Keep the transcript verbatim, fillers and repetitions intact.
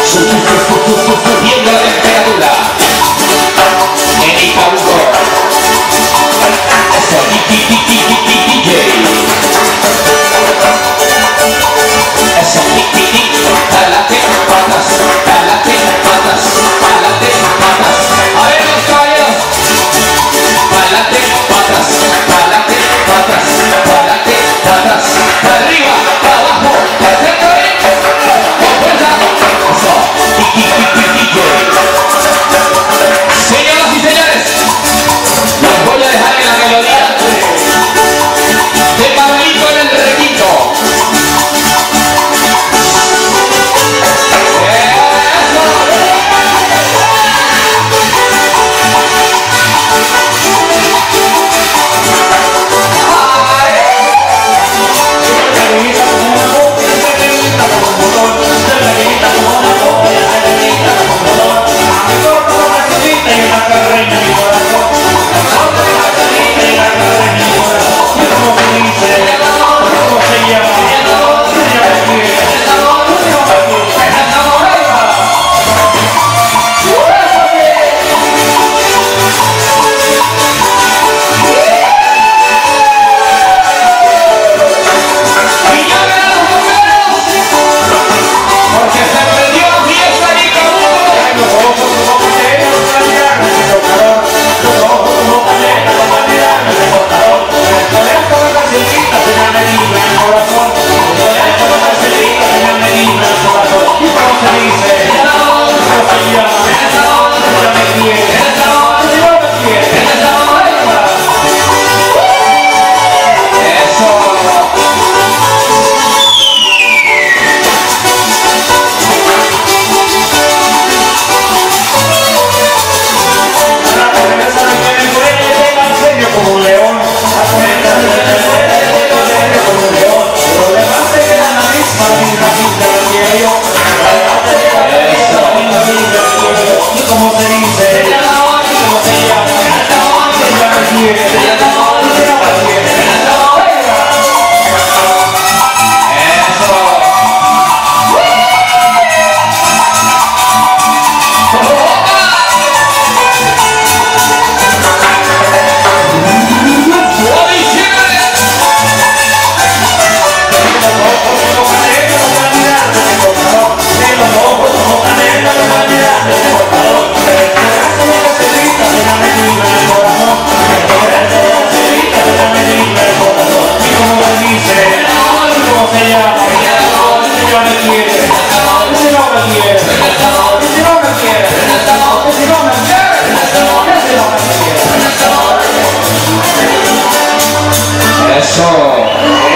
Subiendo la temperatura. Erika Hugo. Eso, D J. Eso, pa'lante, patas, pa'lante, patas, pa'lante, patas. A ver los caballeros. Pa'lante, patas, pa'lante, patas, pa'lante, patas. Pa' arriba, pa' abajo, pa' frente, con fuerza. Eso, D J. Señoras y señores, los voy a dejar en la melodía de Pablito en el requinto. Eso.